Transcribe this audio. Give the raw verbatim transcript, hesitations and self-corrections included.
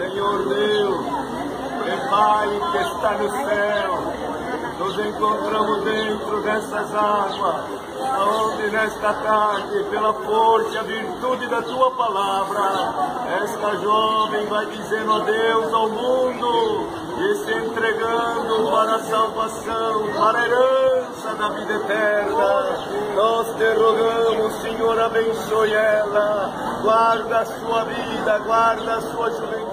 Senhor Deus, e Pai que está no céu, nos encontramos dentro dessas águas, onde nesta tarde, pela força e a virtude da Tua Palavra, esta jovem vai dizendo adeus ao mundo e se entregando para a salvação, para a herança da vida eterna. Nós te rogamos, Senhor, abençoe ela, guarda a sua vida, guarda a sua juventude.